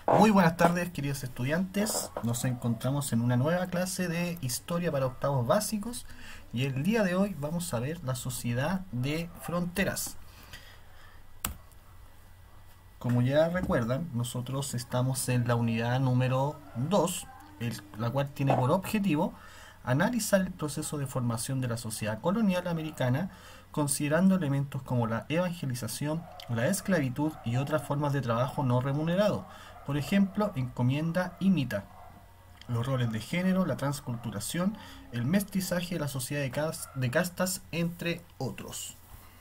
Muy buenas tardes, queridos estudiantes. Nos encontramos en una nueva clase de Historia para octavos básicos y el día de hoy vamos a ver la sociedad de fronteras. Como ya recuerdan, nosotros estamos en la unidad número 2, la cual tiene por objetivo analizar el proceso de formación de la sociedad colonial americana, considerando elementos como la evangelización, la esclavitud y otras formas de trabajo no remunerado. Por ejemplo, encomienda y mita, los roles de género, la transculturación, el mestizaje, la sociedad de castas, entre otros.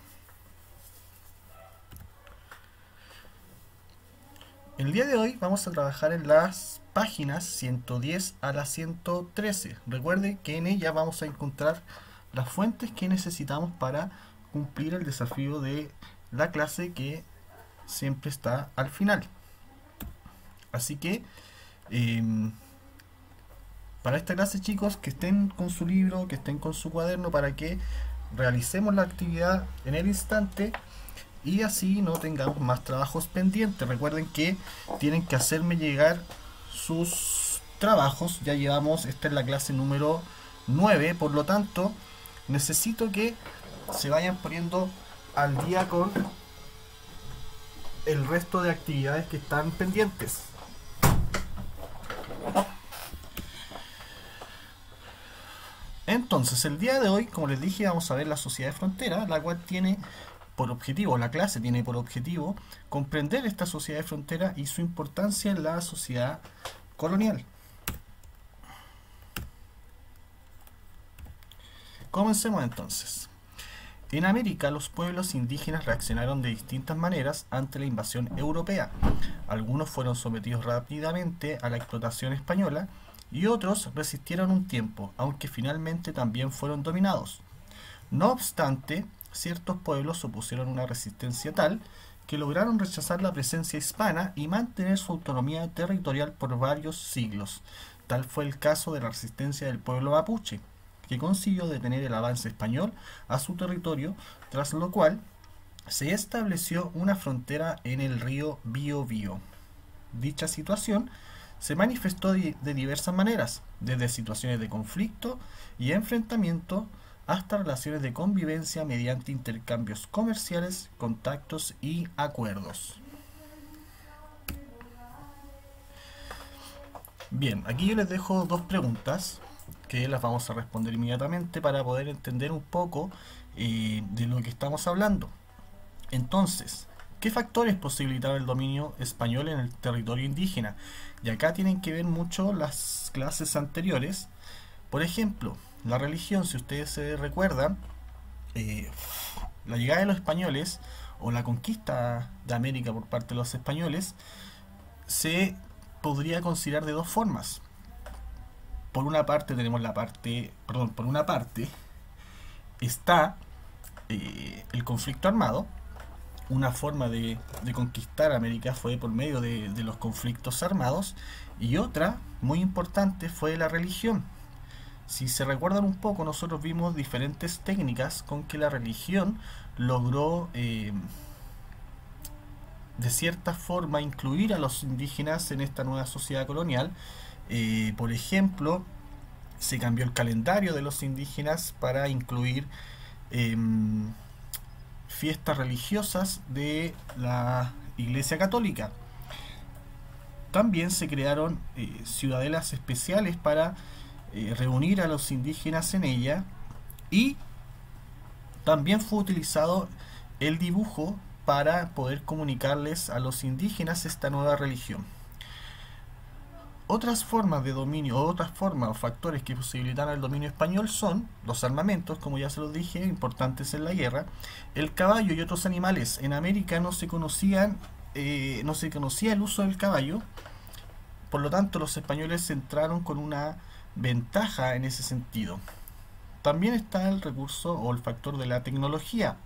El día de hoy vamos a trabajar en las páginas 110 a la 113. Recuerde que en ella vamos a encontrar las fuentes que necesitamos para cumplir el desafío de la clase que siempre está al final. Así que para esta clase, chicos, que estén con su libro, que estén con su cuaderno para que realicemos la actividad en el instante y así no tengamos más trabajos pendientes. Recuerden que tienen que hacerme llegar sus trabajos. Ya llevamos, esta es la clase número 9, por lo tanto necesito que se vayan poniendo al día con el resto de actividades que están pendientes. Entonces, el día de hoy, como les dije, vamos a ver la sociedad de frontera, la cual tiene por objetivo, la clase tiene por objetivo comprender esta sociedad de frontera y su importancia en la sociedad colonial. Comencemos entonces. En América, los pueblos indígenas reaccionaron de distintas maneras ante la invasión europea. Algunos fueron sometidos rápidamente a la explotación española y otros resistieron un tiempo, aunque finalmente también fueron dominados. No obstante, ciertos pueblos opusieron una resistencia tal que lograron rechazar la presencia hispana y mantener su autonomía territorial por varios siglos. Tal fue el caso de la resistencia del pueblo mapuche, que consiguió detener el avance español a su territorio, tras lo cual se estableció una frontera en el río Biobío. Dicha situación se manifestó de diversas maneras, desde situaciones de conflicto y enfrentamiento hasta relaciones de convivencia mediante intercambios comerciales, contactos y acuerdos. Bien, aquí yo les dejo dos preguntas que las vamos a responder inmediatamente para poder entender un poco de lo que estamos hablando. Entonces, ¿qué factores posibilitaron el dominio español en el territorio indígena? Y acá tienen que ver mucho las clases anteriores. Por ejemplo, la religión, si ustedes se recuerdan, la llegada de los españoles o la conquista de América por parte de los españoles se podría considerar de dos formas. Por una parte tenemos por una parte está el conflicto armado. Una forma de conquistar América fue por medio de los conflictos armados, y otra muy importante fue la religión. Si se recuerdan un poco, nosotros vimos diferentes técnicas con que la religión logró de cierta forma incluir a los indígenas en esta nueva sociedad colonial. Por ejemplo, se cambió el calendario de los indígenas para incluir fiestas religiosas de la Iglesia Católica. También se crearon ciudadelas especiales para reunir a los indígenas en ella, y también fue utilizado el dibujo para poder comunicarles a los indígenas esta nueva religión. Otras formas de dominio, o otras formas o factores que posibilitaron el dominio español son los armamentos, como ya se los dije, importantes en la guerra, el caballo y otros animales. En América no se conocía el uso del caballo, por lo tanto los españoles entraron con una ventaja en ese sentido. También está el recurso o el factor de la tecnología.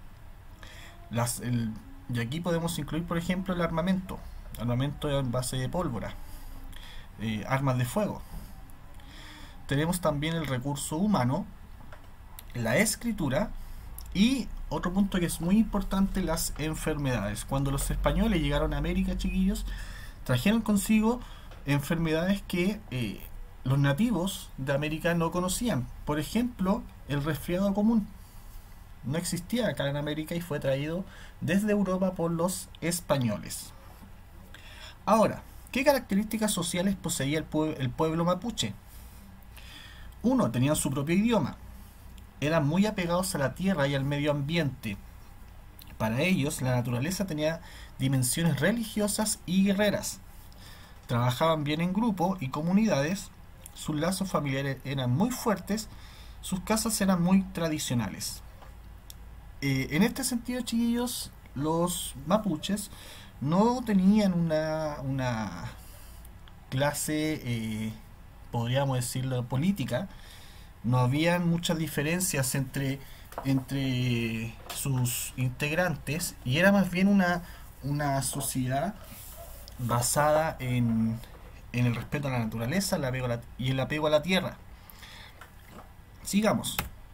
Y aquí podemos incluir, por ejemplo, el armamento en base de pólvora. Armas de fuego. Tenemos también el recurso humano, la escritura y otro punto que es muy importante, las enfermedades. Cuando los españoles llegaron a América, chiquillos, trajeron consigo enfermedades que los nativos de América no conocían. Por ejemplo, el resfriado común. No existía acá en América y fue traído desde Europa por los españoles. Ahora, ¿qué características sociales poseía el pueblo mapuche? Uno, tenían su propio idioma. Eran muy apegados a la tierra y al medio ambiente. Para ellos, la naturaleza tenía dimensiones religiosas y guerreras. Trabajaban bien en grupo y comunidades, sus lazos familiares eran muy fuertes, sus casas eran muy tradicionales. En este sentido, chiquillos, los mapuches no tenían una clase, podríamos decirlo, política. No habían muchas diferencias entre sus integrantes y era más bien una sociedad basada en el respeto a la naturaleza, y el apego a la tierra. Sigamos.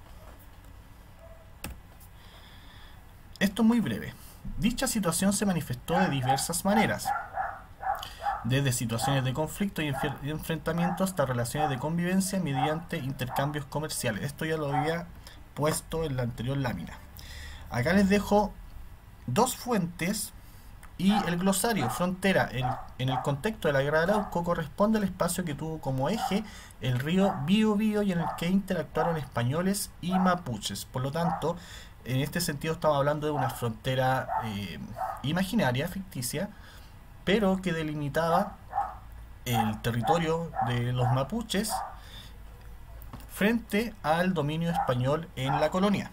Esto es muy breve. Dicha situación se manifestó de diversas maneras, desde situaciones de conflicto y enfrentamiento hasta relaciones de convivencia mediante intercambios comerciales. Esto ya lo había puesto en la anterior lámina. Acá les dejo dos fuentes y el glosario. Frontera, en el contexto de la guerra de Arauco, corresponde al espacio que tuvo como eje el río Biobío y en el que interactuaron españoles y mapuches. Por lo tanto, en este sentido estamos hablando de una frontera imaginaria, ficticia, pero que delimitaba el territorio de los mapuches frente al dominio español en la colonia.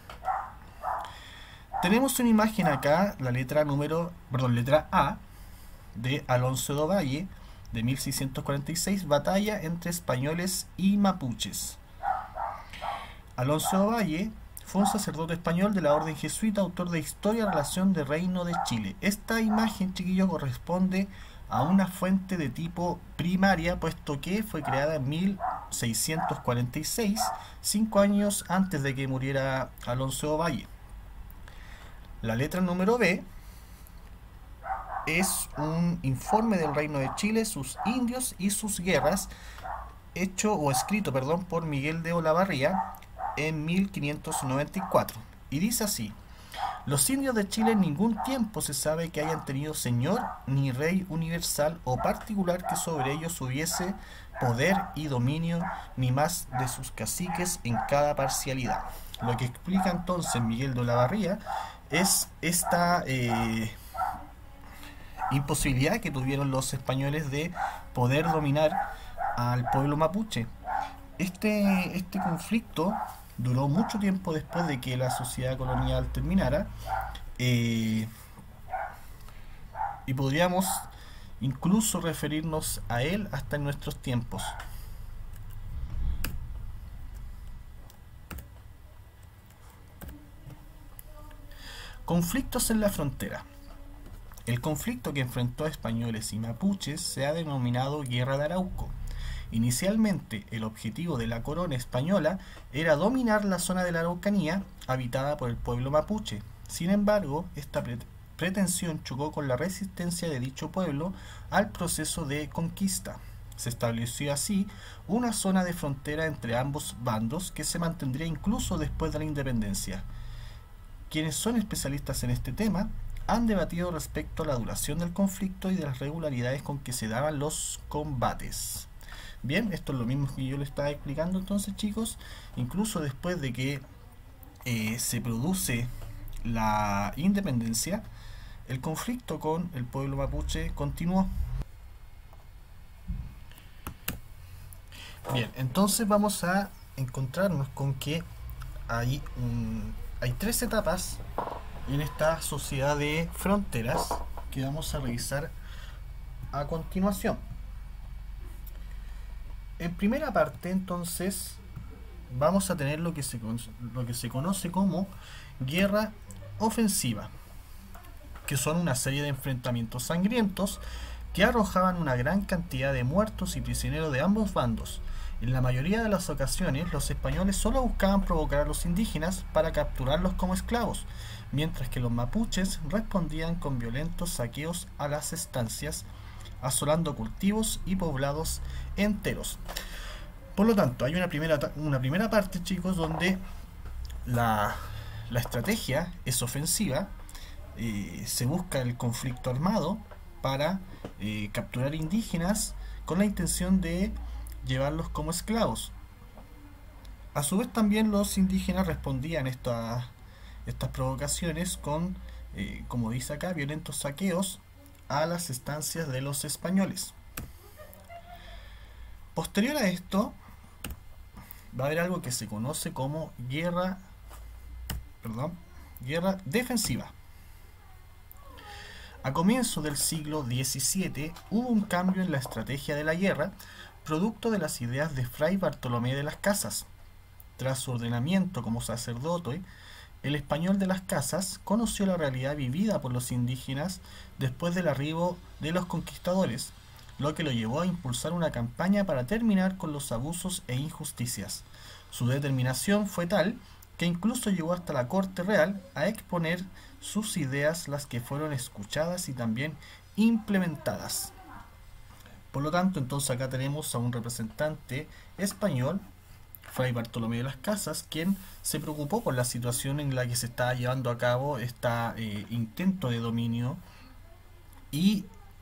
Tenemos una imagen acá, la letra A de Alonso de Ovalle de 1646, batalla entre españoles y mapuches. Alonso de Ovalle fue un sacerdote español de la orden jesuita, autor de Historia y Relación de Reino de Chile. Esta imagen, chiquillos, corresponde a una fuente de tipo primaria, puesto que fue creada en 1646, 5 años antes de que muriera Alonso de Ovalle. La letra número B es un informe del Reino de Chile, sus indios y sus guerras, escrito por Miguel de Olavarría en 1594. Y dice así: los indios de Chile en ningún tiempo se sabe que hayan tenido señor ni rey universal o particular que sobre ellos hubiese poder y dominio, ni más de sus caciques en cada parcialidad. Lo que explica entonces Miguel de Olavarría es esta imposibilidad que tuvieron los españoles de poder dominar al pueblo mapuche. Este conflicto duró mucho tiempo después de que la sociedad colonial terminara, y podríamos incluso referirnos a él hasta en nuestros tiempos. Conflictos en la frontera. El conflicto que enfrentó a españoles y mapuches se ha denominado Guerra de Arauco. Inicialmente, el objetivo de la corona española era dominar la zona de la Araucanía habitada por el pueblo mapuche. Sin embargo, esta pretensión chocó con la resistencia de dicho pueblo al proceso de conquista. Se estableció así una zona de frontera entre ambos bandos que se mantendría incluso después de la independencia. Quienes son especialistas en este tema han debatido respecto a la duración del conflicto y de las regularidades con que se daban los combates. Bien, esto es lo mismo que yo les estaba explicando entonces, chicos. Incluso después de que se produce la independencia, el conflicto con el pueblo mapuche continuó. Bien, entonces vamos a encontrarnos con que hay 3 etapas en esta sociedad de fronteras que vamos a revisar a continuación. En primera parte, entonces, vamos a tener lo que se conoce como guerra ofensiva, que son una serie de enfrentamientos sangrientos que arrojaban una gran cantidad de muertos y prisioneros de ambos bandos. En la mayoría de las ocasiones, los españoles solo buscaban provocar a los indígenas para capturarlos como esclavos, mientras que los mapuches respondían con violentos saqueos a las estancias asolando cultivos y poblados enteros. Por lo tanto, hay una primera parte, chicos, donde la estrategia es ofensiva, se busca el conflicto armado para capturar indígenas con la intención de llevarlos como esclavos. A su vez también los indígenas respondían estas provocaciones con, como dice acá, violentos saqueos a las estancias de los españoles. Posterior a esto, va a haber algo que se conoce como guerra defensiva. A comienzos del siglo XVII hubo un cambio en la estrategia de la guerra, producto de las ideas de Fray Bartolomé de las Casas. Tras su ordenamiento como sacerdote, el español de las Casas conoció la realidad vivida por los indígenas después del arribo de los conquistadores, lo que lo llevó a impulsar una campaña para terminar con los abusos e injusticias. Su determinación fue tal que incluso llegó hasta la corte real a exponer sus ideas, las que fueron escuchadas y también implementadas. Por lo tanto, entonces acá tenemos a un representante español, Fray Bartolomé de las Casas, quien se preocupó por la situación en la que se estaba llevando a cabo este intento de dominio, y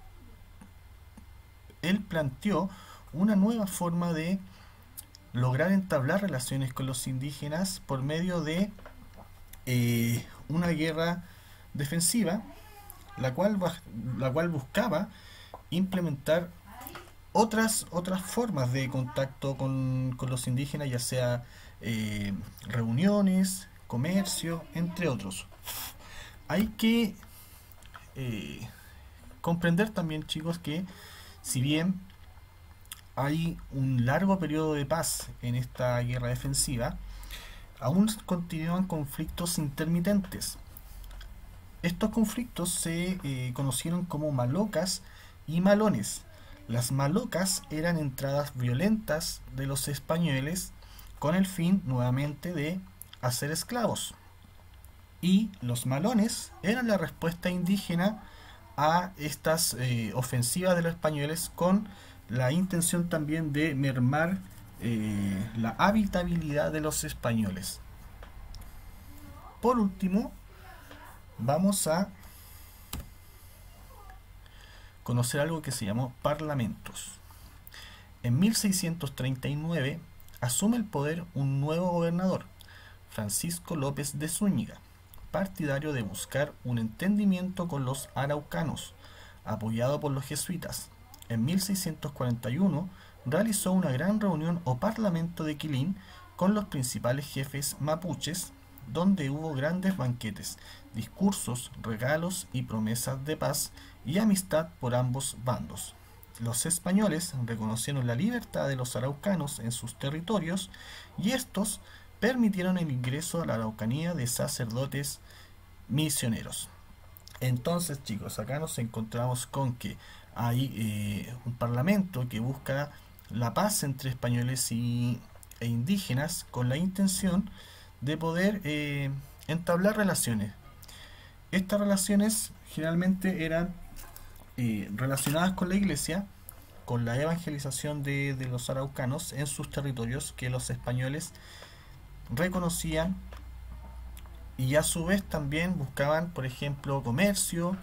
él planteó una nueva forma de lograr entablar relaciones con los indígenas por medio de una guerra defensiva, la cual buscaba implementar otras formas de contacto con los indígenas, ya sea reuniones, comercio, entre otros. Hay que comprender también, chicos, que si bien hay un largo periodo de paz en esta guerra defensiva, aún continúan conflictos intermitentes. Estos conflictos se conocieron como malocas y malones. Las malocas eran entradas violentas de los españoles con el fin nuevamente de hacer esclavos. Y los malones eran la respuesta indígena a estas ofensivas de los españoles, con la intención también de mermar la habitabilidad de los españoles. Por último, vamos a conocer algo que se llamó parlamentos. En 1639 asume el poder un nuevo gobernador, Francisco López de Zúñiga, partidario de buscar un entendimiento con los araucanos, apoyado por los jesuitas. En 1641 realizó una gran reunión o parlamento de Quilín con los principales jefes mapuches, donde hubo grandes banquetes, discursos, regalos y promesas de paz y amistad por ambos bandos. Los españoles reconocieron la libertad de los araucanos en sus territorios, y estos permitieron el ingreso a la Araucanía de sacerdotes misioneros. Entonces, chicos, acá nos encontramos con que hay un parlamento que busca la paz entre españoles e indígenas, con la intención de poder entablar relaciones. Estas relaciones generalmente eran relacionadas con la iglesia, con la evangelización de los araucanos en sus territorios que los españoles reconocían, y a su vez también buscaban, por ejemplo, comercio,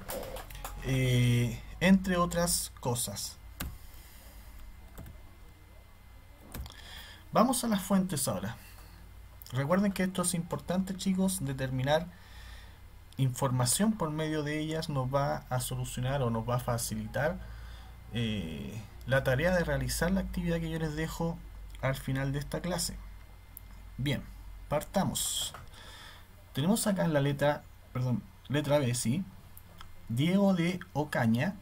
entre otras cosas. Vamos a las fuentes ahora. Recuerden que esto es importante, chicos. Determinar información por medio de ellas nos va a solucionar o nos va a facilitar la tarea de realizar la actividad que yo les dejo al final de esta clase. Bien, partamos. Tenemos acá en la letra B, ¿sí? Diego de Ocaña,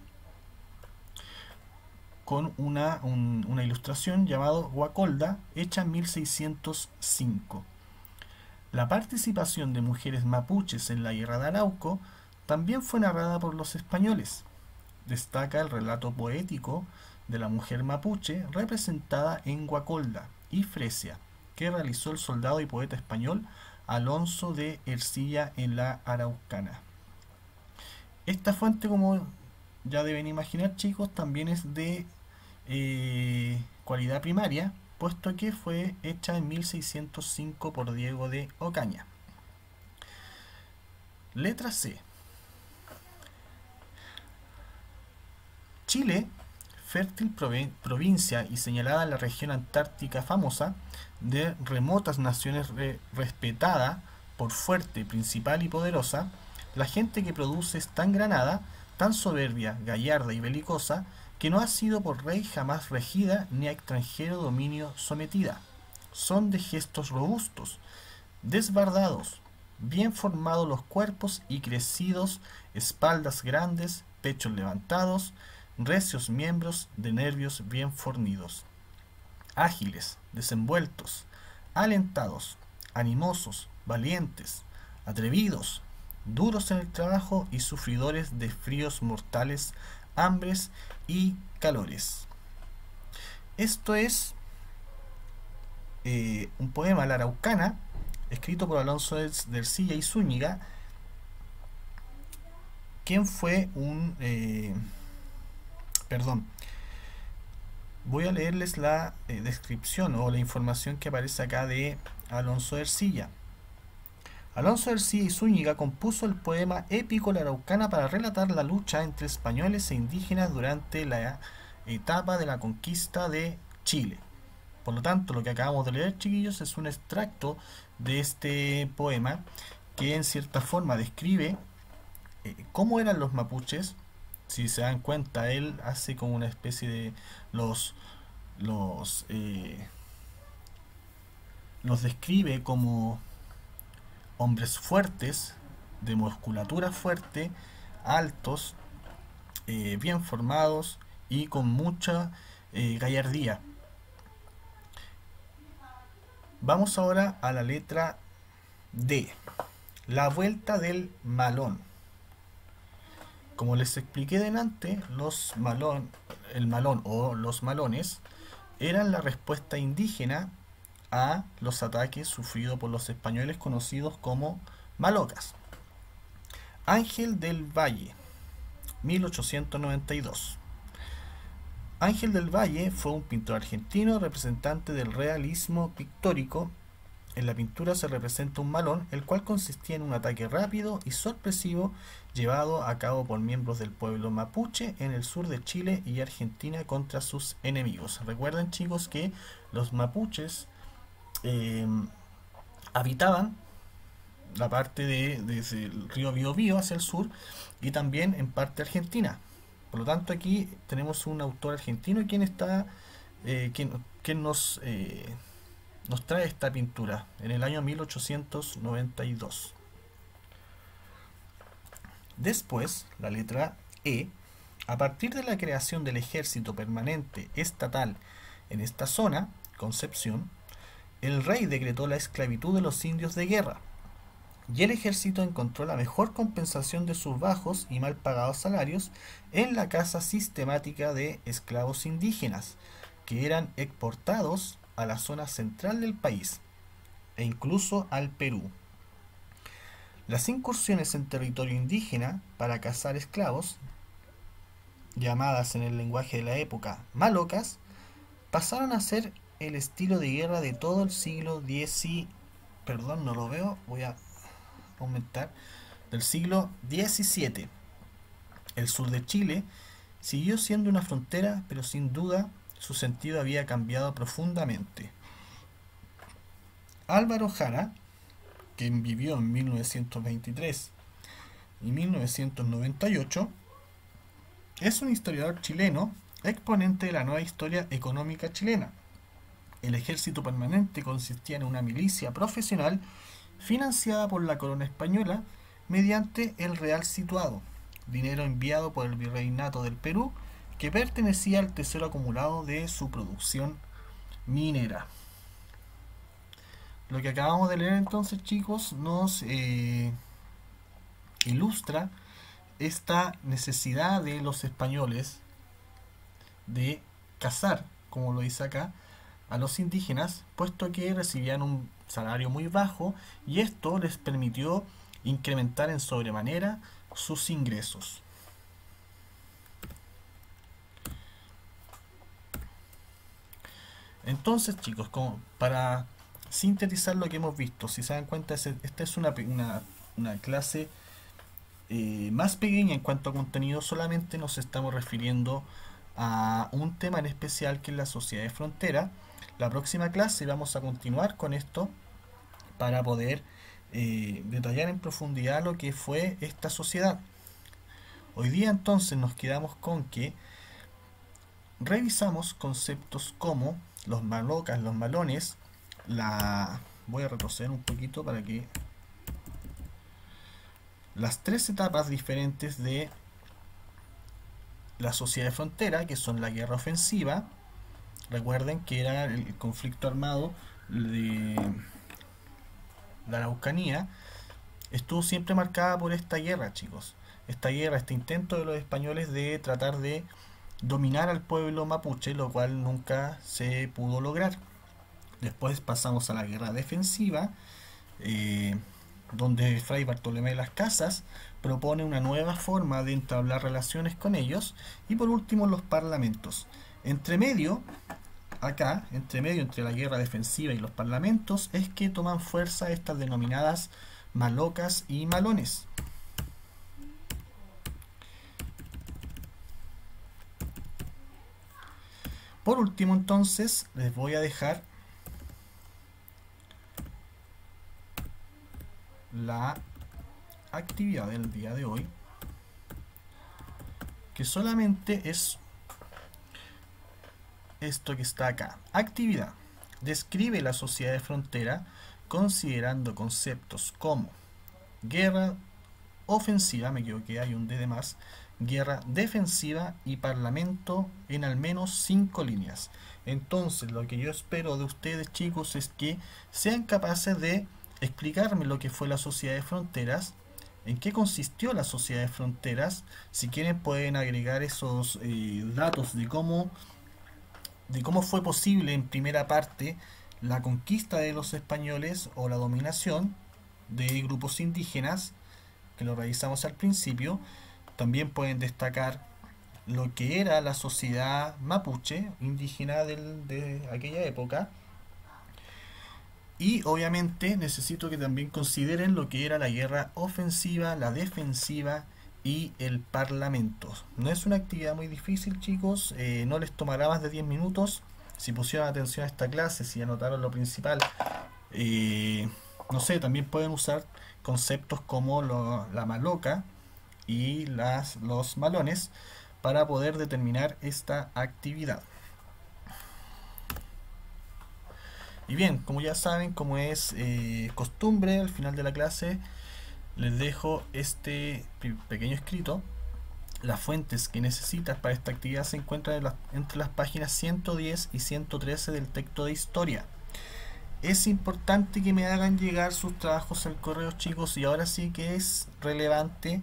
con una ilustración llamado Guacolda, hecha en 1605. La participación de mujeres mapuches en la guerra de Arauco también fue narrada por los españoles. Destaca el relato poético de la mujer mapuche representada en Guacolda y Fresia, que realizó el soldado y poeta español Alonso de Ercilla en la Araucana. Esta fuente, como ya deben imaginar, chicos, también es de cualidad primaria, puesto que fue hecha en 1605 por Diego de Ocaña. Letra C. Chile, fértil provincia y señalada en la región antártica famosa, de remotas naciones respetada por fuerte, principal y poderosa, la gente que produce es tan granada, tan soberbia, gallarda y belicosa, que no ha sido por rey jamás regida ni a extranjero dominio sometida. Son de gestos robustos, desbardados, bien formados los cuerpos y crecidos, espaldas grandes, pechos levantados, recios miembros de nervios bien fornidos, ágiles, desenvueltos, alentados, animosos, valientes, atrevidos, duros en el trabajo y sufridores de fríos mortales, hambres y calores. Esto es un poema, La Araucana, escrito por Alonso de Ercilla y Zúñiga, quien fue un... perdón, voy a leerles la descripción o la información que aparece acá de Alonso de Ercilla. Alonso de Ercilla y Zúñiga compuso el poema épico La Araucana para relatar la lucha entre españoles e indígenas durante la etapa de la conquista de Chile. Por lo tanto, lo que acabamos de leer, chiquillos, es un extracto de este poema que en cierta forma describe cómo eran los mapuches. Si se dan cuenta, él hace como una especie de los describe como hombres fuertes, de musculatura fuerte, altos, bien formados y con mucha gallardía. Vamos ahora a la letra D, la vuelta del malón. Como les expliqué delante, el malón o los malones eran la respuesta indígena a los ataques sufridos por los españoles conocidos como malocas. Ángel del Valle, 1892. Ángel del Valle fue un pintor argentino representante del realismo pictórico. En la pintura se representa un malón, el cual consistía en un ataque rápido y sorpresivo llevado a cabo por miembros del pueblo mapuche en el sur de Chile y Argentina contra sus enemigos. Recuerden, chicos, que los mapuches habitaban la parte desde el río Biobío hacia el sur y también en parte argentina. Por lo tanto, aquí tenemos un autor argentino quien nos trae esta pintura en el año 1892. Después, la letra E. A partir de la creación del ejército permanente estatal en esta zona, Concepción, el rey decretó la esclavitud de los indios de guerra, y el ejército encontró la mejor compensación de sus bajos y mal pagados salarios en la caza sistemática de esclavos indígenas, que eran exportados a la zona central del país, e incluso al Perú. Las incursiones en territorio indígena para cazar esclavos, llamadas en el lenguaje de la época malocas, pasaron a ser el estilo de guerra de todo el siglo Perdón, no lo veo, voy a aumentar. Del siglo XVII. El sur de Chile siguió siendo una frontera, pero sin duda su sentido había cambiado profundamente. Álvaro Jara, quien vivió en 1923 y 1998, es un historiador chileno, exponente de la nueva historia económica chilena. El ejército permanente consistía en una milicia profesional financiada por la corona española mediante el real situado, dinero enviado por el virreinato del Perú, que pertenecía al tesoro acumulado de su producción minera. Lo que acabamos de leer entonces, chicos, nos ilustra esta necesidad de los españoles de cazar, como lo dice acá, a los indígenas, puesto que recibían un salario muy bajo y esto les permitió incrementar en sobremanera sus ingresos. Entonces, chicos, como para sintetizar lo que hemos visto, si se dan cuenta, esta es una clase más pequeña en cuanto a contenido. Solamente nos estamos refiriendo a un tema en especial, que es la sociedad de frontera. La próxima clase vamos a continuar con esto para poder detallar en profundidad lo que fue esta sociedad. Hoy día entonces nos quedamos con que revisamos conceptos como los malocas, los malones, voy a retroceder un poquito para que las tres etapas diferentes de la sociedad de frontera, que son la guerra ofensiva. Recuerden que era el conflicto armado de la Araucanía. Estuvo siempre marcada por esta guerra, chicos. Esta guerra, este intento de los españoles de tratar de dominar al pueblo mapuche, lo cual nunca se pudo lograr. Después pasamos a la guerra defensiva, donde Fray Bartolomé de las Casas propone una nueva forma de entablar relaciones con ellos. Y por último, los parlamentos. Entre medio entre la guerra defensiva y los parlamentos, es que toman fuerza estas denominadas malocas y malones. Por último, entonces, les voy a dejar la actividad del día de hoy, que solamente es esto que está acá. Actividad: describe la sociedad de frontera considerando conceptos como guerra ofensiva, me equivoqué, hay un D de más, guerra defensiva y parlamento en al menos 5 líneas. Entonces, lo que yo espero de ustedes, chicos, es que sean capaces de explicarme lo que fue la sociedad de fronteras, en qué consistió la sociedad de fronteras. Si quieren, pueden agregar esos datos de cómo fue posible en primera parte la conquista de los españoles o la dominación de grupos indígenas, que lo revisamos al principio. También pueden destacar lo que era la sociedad mapuche indígena de aquella época. Y obviamente necesito que también consideren lo que era la guerra ofensiva, la defensiva y el parlamento. No es una actividad muy difícil, chicos, no les tomará más de 10 minutos. Si pusieron atención a esta clase, si anotaron lo principal, no sé, también pueden usar conceptos como la maloca y los malones para poder determinar esta actividad. Y bien, como ya saben, como es costumbre, al final de la clase les dejo este pequeño escrito. Las fuentes que necesitas para esta actividad se encuentran entre las páginas 110 y 113 del texto de historia. Es importante que me hagan llegar sus trabajos al correo, chicos, y ahora sí que es relevante.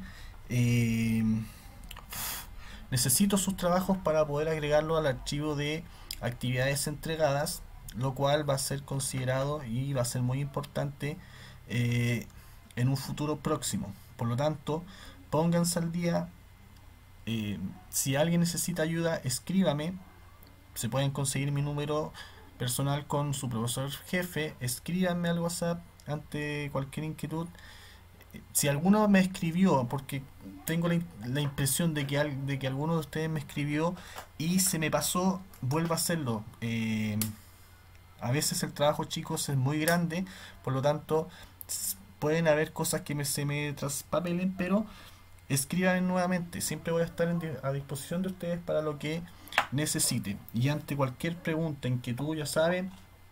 Necesito sus trabajos para poder agregarlo al archivo de actividades entregadas, lo cual va a ser considerado y va a ser muy importante en un futuro próximo. Por lo tanto, pónganse al día. Si alguien necesita ayuda, escríbame. Se pueden conseguir mi número personal con su profesor jefe. Escríbanme al WhatsApp ante cualquier inquietud. Si alguno me escribió, porque tengo la impresión de que alguno de ustedes me escribió y se me pasó, vuelvo a hacerlo. A veces el trabajo, chicos, es muy grande, por lo tanto pueden haber cosas que se me traspapelen, pero escriban nuevamente. Siempre voy a estar a disposición de ustedes para lo que necesiten. Y ante cualquier pregunta, inquietud, ya saben,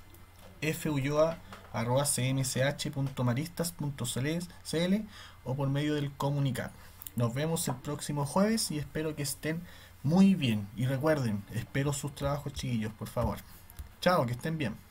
fulloa@cmsh.maristas.cl o por medio del comunicar. Nos vemos el próximo jueves y espero que estén muy bien. Y recuerden, espero sus trabajos, chiquillos, por favor. Chao, que estén bien.